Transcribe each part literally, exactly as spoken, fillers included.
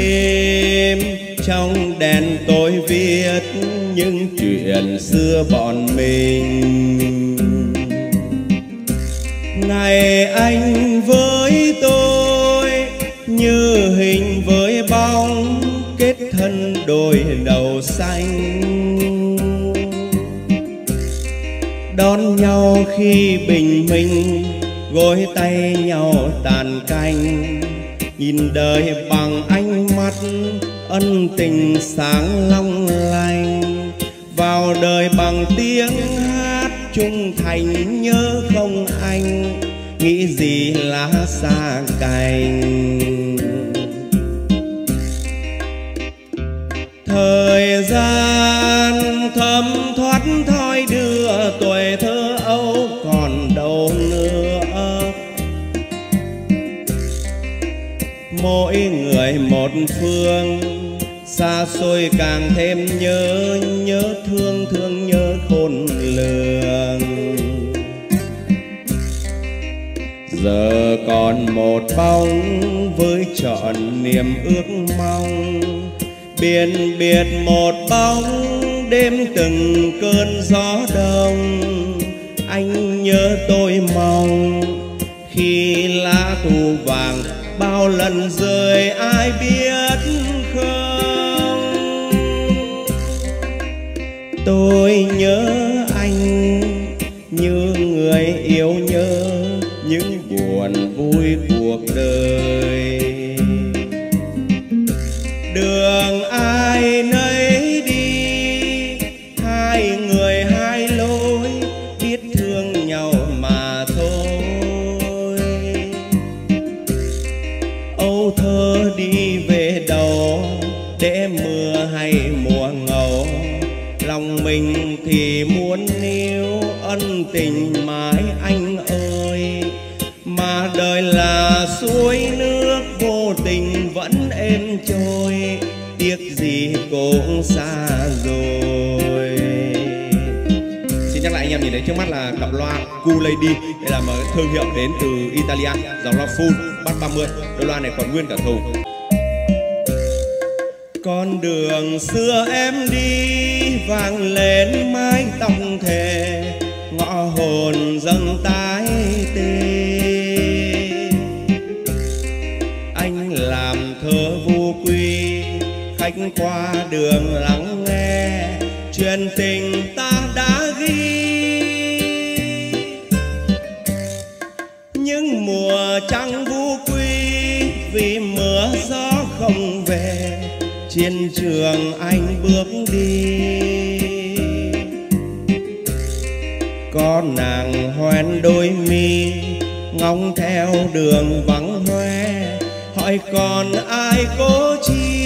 đêm trong đèn tôi viết những chuyện xưa bọn mình. Ngày anh với tôi như hình với bóng, kết thân đôi đầu xanh. Đón nhau khi bình minh, gối tay nhau tàn canh. Nhìn đời bằng ánh mắt ân tình sáng long lanh. Vào đời bằng tiếng hát trung thành nhớ không anh, nghĩ gì lá xa cành. Thời gian thấm thoát thoi đưa tuổi thơ ấu còn đâu nữa. Mỗi người một phương, xa xôi càng thêm nhớ, nhớ thương thương nhớ khôn lường. Giờ còn một bóng với trọn niềm ước mong, biển biệt một bóng đêm từng cơn gió đông. Anh nhớ tôi mong khi lá thu vàng bao lần rơi ai biết không. Tôi nhớ anh như người yêu nhớ những buồn vui cuộc đời. Đường ai nấy đi, hai người hai lối, biết thương nhau mà thôi. Âu thơ đi về đâu để mưa hay mùa ngầu, lòng mình thì muốn níu ân tình mãi anh ơi. Mà đời là suối nước vô tình vẫn êm trôi, tiếc gì cũng xa rồi. Xin nhắc lại anh em nhìn thấy trước mắt là cặp loa Cool Lady. Đây là một thương hiệu đến từ Italia, dòng loa full bass ba mươi. Đôi loa này còn nguyên cả thùng. Con đường xưa em đi vang lên mái tóc thề, ngõ hồn dâng tái tê. Anh làm thơ vô quy, khách qua đường lắng nghe chuyện tình ta đã ghi. Những mùa trăng vô quy vì mưa gió không về, chiến trường anh bước đi. Có nàng hoen đôi mi ngóng theo đường vắng hoe, hỏi còn ai cố chi.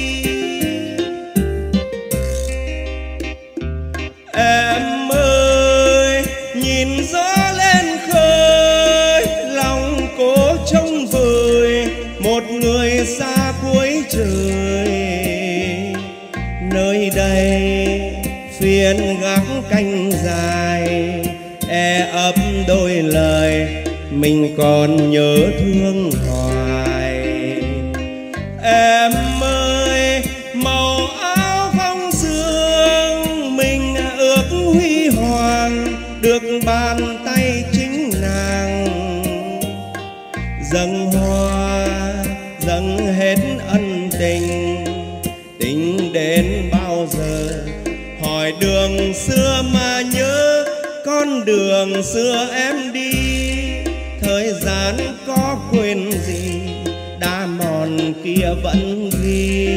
Em ơi nhìn gió lên khơi, lòng cố trông vời một người xa cuối trời. Nơi đây phiên gác canh dài, e ấp đôi lời mình còn nhớ thương hoài. Em ơi màu áo phong sương mình ước huy hoàng, được bàn tay chính nàng dâng hoa dâng hết ân tình. Tình đến bao giờ hỏi đường xưa mà nhớ, con đường xưa em đi thời gian có quên gì, đã mòn kia vẫn ghi.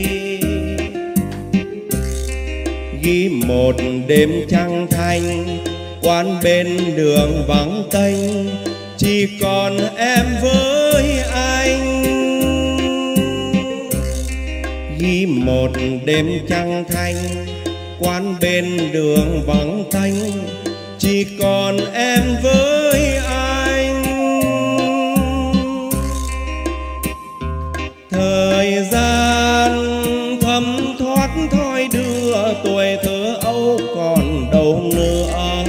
Ghi một đêm trăng thanh, quán bên đường vắng tênh, chỉ còn em với anh. Ghi một đêm trăng thanh, quán bên đường vắng tênh, chỉ còn em với anh. Thời gian thấm thoát thoi đưa tuổi thơ ấu còn đâu nữa.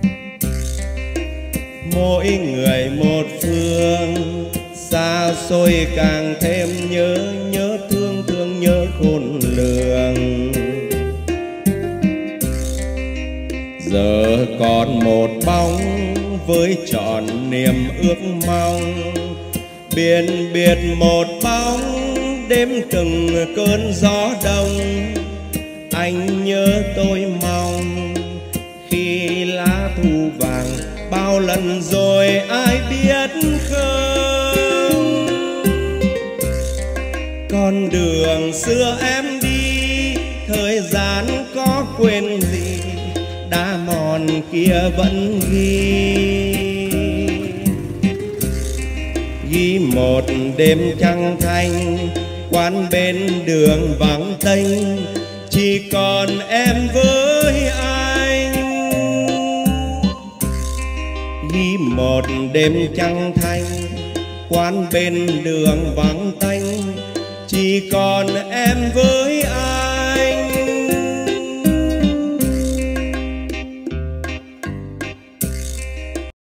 Mỗi người một phương, xa xôi thì càng thêm nhớ, nhớ thương thương nhớ khôn lường. Giờ còn một bóng với trọn niềm ước mong, biển biệt một bóng đêm từng cơn gió đông. Anh nhớ tôi mong khi lá thu vàng, bao lần rồi ai biết không. Con đường xưa em đi, thời gian có quên gì, đá mòn kia vẫn ghi. Ghi một đêm trăng thanh, quán bên đường vắng tênh, chỉ còn em với anh. Ghi một đêm trăng thanh, quán bên đường vắng tênh, chỉ còn em với anh.